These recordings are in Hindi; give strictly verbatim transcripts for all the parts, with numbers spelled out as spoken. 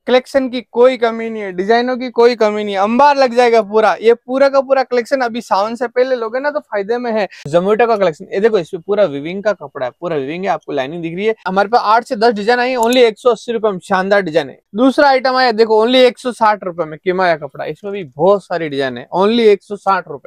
कलेक्शन की कोई कमी नहीं है, डिजाइनों की कोई कमी नहीं है, अंबार लग जाएगा पूरा। ये पूरा का पूरा कलेक्शन अभी सावन से पहले लोगे ना तो फायदे में है। जोमेटो का कलेक्शन, ये देखो इसमें पूरा विविंग का कपड़ा है, पूरा विविंग है, आपको लाइनिंग दिख रही है। हमारे पास आठ से दस डिजाइन आई, ओनली एक सौ अस्सी रुपए में शानदार डिजाइन है। दूसरा आइटम आया देखो, ओनली एक सौ साठ रुपए में किमाया कपड़ा, इसमें भी बहुत सारी डिजाइन है, ओनली एक सौ साठ रुपए।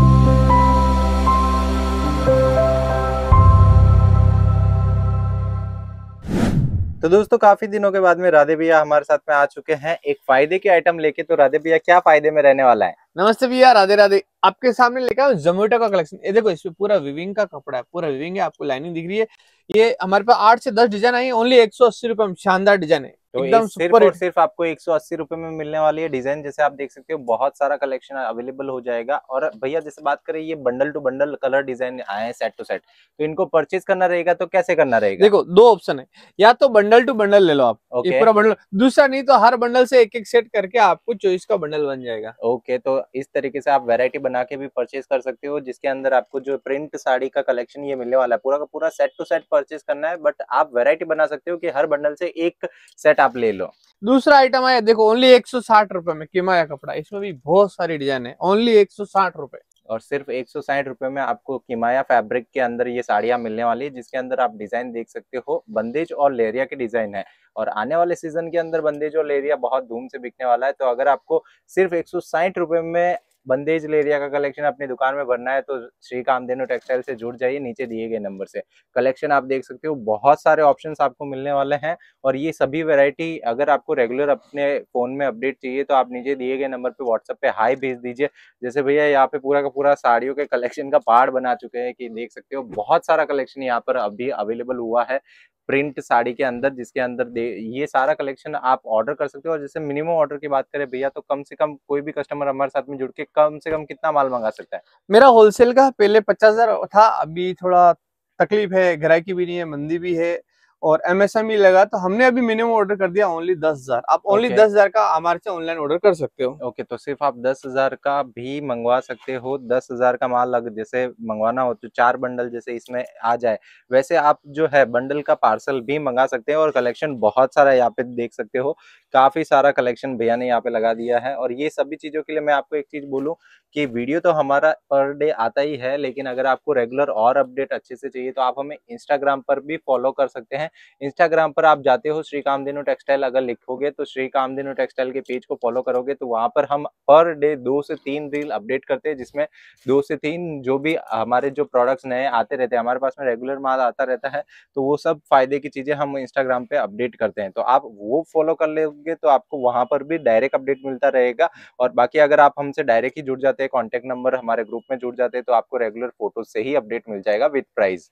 तो दोस्तों काफी दिनों के बाद में राधे भैया हमारे साथ में आ चुके हैं एक फायदे के आइटम लेके। तो राधे भैया क्या फायदे में रहने वाला है? नमस्ते भैया, राधे राधे। आपके सामने लेकर आया जोमेटो का कलेक्शन। ये देखो इसमें पूरा विविंग का कपड़ा है, पूरा विविंग है, आपको लाइनिंग दिख रही है। ये हमारे पास आठ से दस डिजाइन आई, ओनली एक सौ अस्सी रुपए में शानदार डिजाइन है, तो एकदम सिर्फ सुपर और हिट। सिर्फ आपको एक सौ अस्सी रुपए में मिलने वाली है डिजाइन। जैसे आप देख सकते हो बहुत सारा कलेक्शन अवेलेबल हो जाएगा। और भैया जैसे बात करें, ये bundle to bundle colour design आए हैं सेट टू सेट, तो इनको परचेज करना रहेगा तो कैसे करना रहेगा? देखो दो ऑप्शन है, या तो बंडल टू बंडल ले लो आप, ये ओके पूरा बंडल। दूसरा नहीं तो हर बंडल से एक एक सेट करके आपको चॉइस का बंडल बन जाएगा। ओके, तो इस तरीके से आप वैरायटी बना के भी परचेज कर सकते हो, जिसके अंदर आपको जो प्रिंट साड़ी का कलेक्शन ये मिलने वाला है पूरा का पूरा सेट टू सेट परचेज करना है। बट आप वैरायटी बना सकते हो कि हर बंडल से एक सेट आप ले लो। दूसरा आइटम आया देखो, ओनली एक सौ साठ रुपए में किमाया कपड़ा, इसमें भी बहुत सारी डिजाइन है, ओनली एक सौ साठ रुपए। और सिर्फ एक सौ साठ रुपए में आपको किमाया फैब्रिक के अंदर ये साड़ियां मिलने वाली है, जिसके अंदर आप डिजाइन देख सकते हो, बंदेज और लेरिया के डिजाइन है। और आने वाले सीजन के अंदर बंदेज और लेरिया बहुत धूम से बिकने वाला है। तो अगर आपको सिर्फ एक सौ साठ रुपए में बंदेज लेरिया का कलेक्शन अपनी दुकान में भरना है तो श्री कामधेनु टेक्सटाइल से जुड़ जाइए, नीचे दिए गए नंबर से। कलेक्शन आप देख सकते हो, बहुत सारे ऑप्शंस आपको मिलने वाले हैं। और ये सभी वैरायटी अगर आपको रेगुलर अपने फोन में अपडेट चाहिए तो आप नीचे दिए गए नंबर पे व्हाट्सएप पे हाई भेज दीजिए। जैसे भैया यहाँ पे पूरा का पूरा साड़ियों के कलेक्शन का पहाड़ बना चुके हैं कि देख सकते हो, बहुत सारा कलेक्शन यहाँ पर अभी अवेलेबल हुआ है प्रिंट साड़ी के अंदर, जिसके अंदर दे ये सारा कलेक्शन आप ऑर्डर कर सकते हो। और जैसे मिनिमम ऑर्डर की बात करें भैया, तो कम से कम कोई भी कस्टमर हमारे साथ में जुड़ के कम से कम कितना माल मंगा सकता है? मेरा होलसेल का पहले पचास हजार था, अभी थोड़ा तकलीफ है, ग्राहकी भी नहीं है, मंदी भी है और एमएसएमई लगा, तो हमने अभी मिनिमम ऑर्डर कर दिया ओनली दस हजार। आप ओनली ओके दस हजार का हमारे से ऑनलाइन ऑर्डर कर सकते हो। ओके, तो सिर्फ आप दस हजार का भी मंगवा सकते हो। दस हजार का माल अगर जैसे मंगवाना हो तो चार बंडल जैसे इसमें आ जाए, वैसे आप जो है बंडल का पार्सल भी मंगा सकते हैं। और कलेक्शन बहुत सारा यहाँ पे देख सकते हो, काफी सारा कलेक्शन भैया ने यहाँ पे लगा दिया है। और ये सभी चीजों के लिए मैं आपको एक चीज बोलूं कि वीडियो तो हमारा पर डे आता ही है, लेकिन अगर आपको रेगुलर और अपडेट अच्छे से चाहिए तो आप हमें इंस्टाग्राम पर भी फॉलो कर सकते हैं। इंस्टाग्राम पर आप जाते हो श्री कामधेनु टेक्सटाइल अगर लिखोगे तो श्री कामधेनु टेक्सटाइल के पेज को फॉलो करोगे तो वहां पर हम पर डे दो से तीन रील अपडेट करते हैं, जिसमें दो से तीन जो भी हमारे जो प्रोडक्ट्स नए आते रहते हैं, हमारे पास में रेगुलर माल आता रहता है, तो वो सब फायदे की चीजें हम इंस्टाग्राम पे अपडेट करते हैं। तो आप वो फॉलो कर लोगे तो आपको वहां पर भी डायरेक्ट अपडेट मिलता रहेगा। और बाकी अगर आप हमसे डायरेक्ट ही जुड़ जाते हैं, कॉन्टेक्ट नंबर हमारे ग्रुप में जुड़ जाते हैं, तो आपको रेगुलर फोटोज से ही अपडेट मिल जाएगा विद प्राइस।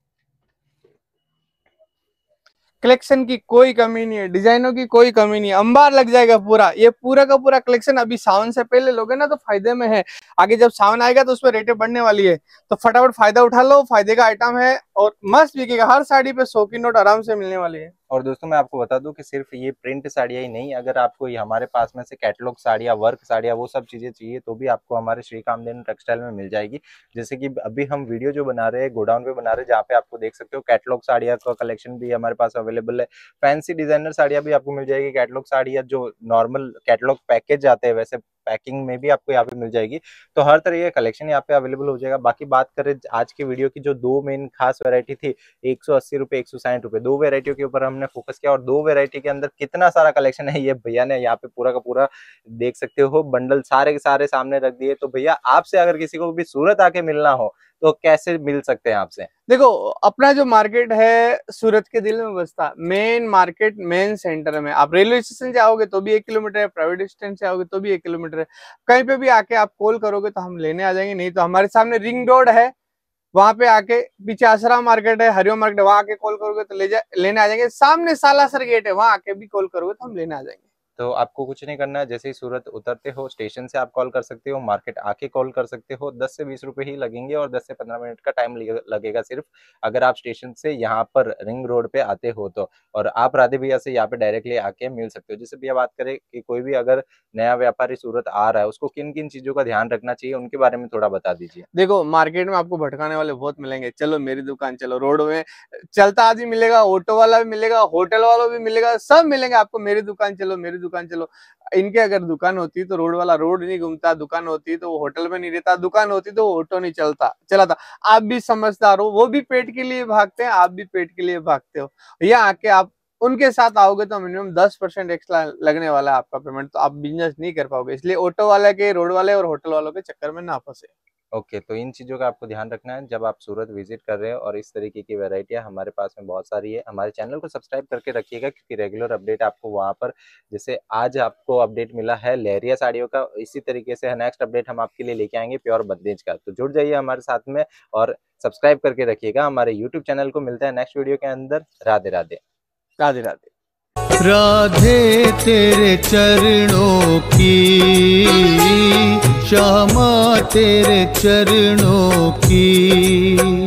कलेक्शन की कोई कमी नहीं है, डिजाइनों की कोई कमी नहीं है, अंबार लग जाएगा पूरा। ये पूरा का पूरा कलेक्शन अभी सावन से पहले लोगे ना तो फायदे में है। आगे जब सावन आएगा तो उसमें रेटें बढ़ने वाली है, तो फटाफट फायदा उठा लो, फायदे का आइटम है और मस्त बिकेगा। हर साड़ी पे सौ की नोट आराम से मिलने वाली है। और दोस्तों मैं आपको बता दूं कि सिर्फ ये प्रिंट साड़ियाँ ही नहीं, अगर आपको ये हमारे पास में से कैटलॉग साड़ियाँ, वर्क साड़ियाँ, वो सब चीजें चाहिए तो भी आपको हमारे श्री कामधेनु टेक्सटाइल में मिल जाएगी। जैसे कि अभी हम वीडियो जो बना रहे हैं गोडाउन पे बना रहे हैं, जहाँ पे आपको देख सकते हो कैटलॉग साड़ियाँ का कलेक्शन भी हमारे पास अवेलेबल है। फैंसी डिजाइनर साड़ियाँ भी आपको मिल जाएगी। कैटलॉग साड़ियाँ जो नॉर्मल कैटलॉग पैकेज आते हैं वैसे पैकिंग में भी आपको यहाँ पे मिल जाएगी। तो हर तरह का कलेक्शन यहाँ पे अवेलेबल हो जाएगा। बाकी बात करें आज की वीडियो की, जो दो मेन खास वैरायटी थी, एक सौ अस्सी रुपए एक सौ साठ रुपए, दो वेरायटियों के ऊपर हमने फोकस किया। और दो वेरायटी के अंदर कितना सारा कलेक्शन है ये भैया ने यहाँ पे पूरा का पूरा देख सकते हो, बंडल सारे के सारे सामने रख दिए। तो भैया आपसे अगर किसी को भी सूरत आके मिलना हो तो कैसे मिल सकते हैं आपसे? देखो अपना जो मार्केट है सूरत के दिल में बसता, मेन मार्केट मेन सेंटर में। आप रेलवे स्टेशन से आओगे तो भी एक किलोमीटर है, प्राइवेट स्टेशन से आओगे तो भी एक किलोमीटर है। कहीं पे भी आके आप कॉल करोगे तो हम लेने आ जाएंगे, नहीं तो हमारे सामने रिंग रोड है, वहां पे आके, पीछे आसरा मार्केट है, हरिओम मार्केट है, वहां आके कॉल करोगे तो ले जा लेने आ जाएंगे। सामने सालासर गेट है, वहां आके भी कॉल करोगे तो हम लेने आ जाएंगे। तो आपको कुछ नहीं करना है, जैसे ही सूरत उतरते हो स्टेशन से आप कॉल कर सकते हो, मार्केट आके कॉल कर सकते हो। दस से बीस रुपए ही लगेंगे और दस से पंद्रह मिनट का टाइम लगेगा सिर्फ, अगर आप स्टेशन से यहाँ पर रिंग रोड पे आते हो तो। और आप राधे भैया से यहाँ पे डायरेक्टली आके मिल सकते हो। जैसे भैया बात करें कि कोई भी अगर नया व्यापारी सूरत आ रहा है, उसको किन किन चीजों का ध्यान रखना चाहिए, उनके बारे में थोड़ा बता दीजिए। देखो, मार्केट में आपको भटकाने वाले बहुत मिलेंगे, चलो मेरी दुकान चलो, रोड में चलता आदमी मिलेगा, ऑटो वाला भी मिलेगा, होटल वाला भी मिलेगा, सब मिलेंगे आपको, मेरी दुकान चलो मेरी दुकान चलो। इनके अगर दुकान होती तो रोड वाला रोड नहीं घूमता, दुकान होती तो वो होटल में नहीं रहता, दुकान होती तो वो ऑटो नहीं चलता चलाता। आप भी समझदार हो, वो भी पेट के लिए भागते हैं, आप भी पेट के लिए भागते हो। यहाँ आके आप उनके साथ आओगे तो मिनिमम दस परसेंट एक्स्ट्रा लगने वाला है आपका पेमेंट, तो आप बिजनेस नहीं कर पाओगे। इसलिए ऑटो वाले के, रोड वाले और होटल वालों के चक्कर में ना फंसे। ओके okay, तो इन चीज़ों का आपको ध्यान रखना है जब आप सूरत विजिट कर रहे हो। और इस तरीके की वैरायटियाँ हमारे पास में बहुत सारी है। हमारे चैनल को सब्सक्राइब करके रखिएगा, क्योंकि रेगुलर अपडेट आपको वहाँ पर, जैसे आज आपको अपडेट मिला है लहरिया साड़ियों का, इसी तरीके से नेक्स्ट अपडेट हम आपके लिए लेके आएंगे प्योर बंदेज का। तो जुड़ जाइए हमारे साथ में और सब्सक्राइब करके रखिएगा हमारे यूट्यूब चैनल को। मिलता है नेक्स्ट वीडियो के अंदर। राधे राधे। राधे राधे। राधे तेरे चरणों की, श्यामा तेरे चरणों की।